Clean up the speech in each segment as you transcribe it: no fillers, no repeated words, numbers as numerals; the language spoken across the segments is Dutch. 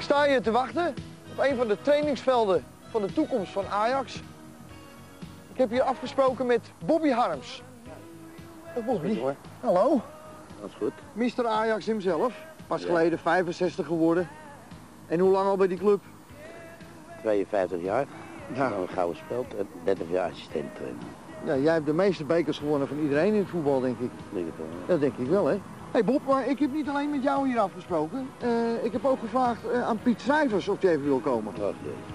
sta hier te wachten op een van de trainingsvelden van de toekomst van Ajax. Ik heb hier afgesproken met Bobby Harms. Bobby, hallo. Dat is goed. Mr. Ajax hemzelf. Pas geleden 65 geworden. En hoe lang al bij die club? 52 jaar. Ja. Dan een gouden speld en 30 jaar assistent trainer. Ja, jij hebt de meeste bekers gewonnen van iedereen in het voetbal, denk ik. Dat denk ik wel, hè? Hey Bob, maar ik heb niet alleen met jou hier afgesproken. Ik heb ook gevraagd aan Piet Schrijvers of hij even wil komen. Oh,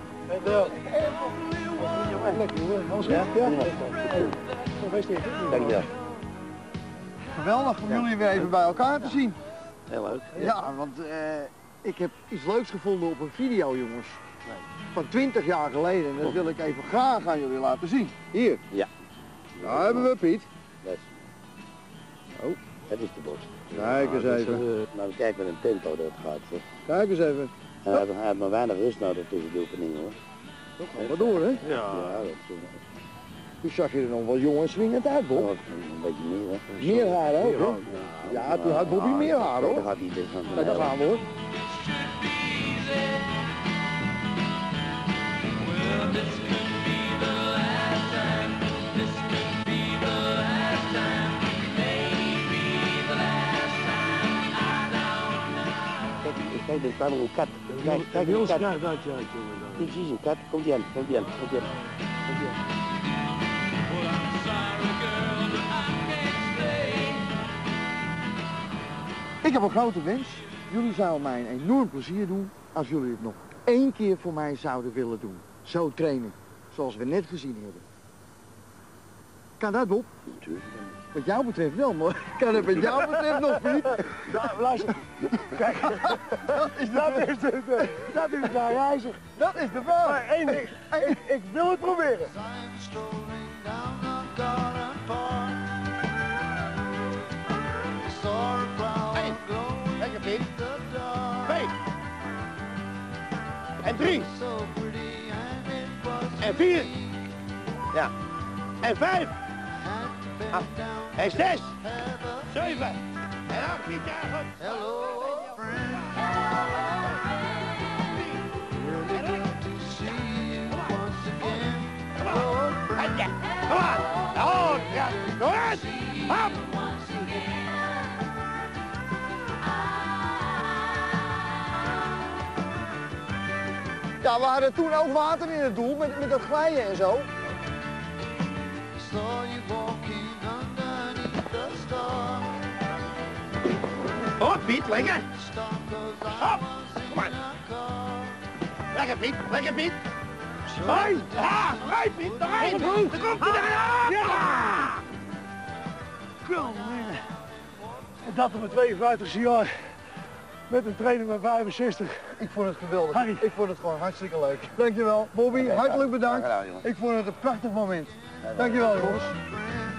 Lekker hoor, alles goed? Ja? Dank je wel. Geweldig om jullie weer even bij elkaar te zien. Heel leuk. Ja, want ik heb iets leuks gevonden op een video, jongens. Van 20 jaar geleden. En dat wil ik even graag aan jullie laten zien. Hier. Ja. Daar hebben we Piet. Dat is, Oh. dat is de bos. Kijk eens even. Nou, kijk met een tempo dat het gaat. Zeg. Kijk eens even. Hij had maar weinig rust nodig tussen de oefeningen hoor. Dat gaat maar door, hè? Ja, dat is Toen zag je er nog wel jong en swingend uit, Bob. een beetje meer hè. Meer haar ook, hè? Ja, toen had Bobby meer haar, hoor. Dat gaat niet. Kijk, daar gaan we, hoor. Kijk, er staat nog een kat. Kijk, heel een kat. scherp uit je uit, jongen. Precies, een kat. Komt die aan, komt die aan, komt die aan. Komt die aan. Ik heb een grote wens. Jullie zouden mij een enorm plezier doen als jullie het nog 1 keer voor mij zouden willen doen. Zo trainen, zoals we net gezien hebben. Kan dat, Bob? Natuurlijk. Wat jou betreft wel, maar kan het wat jou betreft nog niet? Nou, luister. Kijk, dat is daar reizen. Dat is de vraag. Maar één ding, ik wil het proberen. Lekker Piet. 2. En 3. En 4. Ja. En 5. En 6. 7. En 8. Piet, ja goed. Hello friend. Kom aan. Oh, ja. Kom aan. Hop. Ja, we hadden toen ook water in het doel met dat glijden en zo. Oh, Piet, lekker. Hop. Kom maar. Lekker Piet, lekker Piet. Hoi. Ja, hoi Piet, nog één. Daar komt hij eraan. Ja. Kom, en dat op mijn 52e jaar. Met een trainer van 65. Ik vond het geweldig. Harry. Ik vond het gewoon hartstikke leuk. Dankjewel. Bobby, hartelijk bedankt. Ik vond het een prachtig moment. Dankjewel, jongens.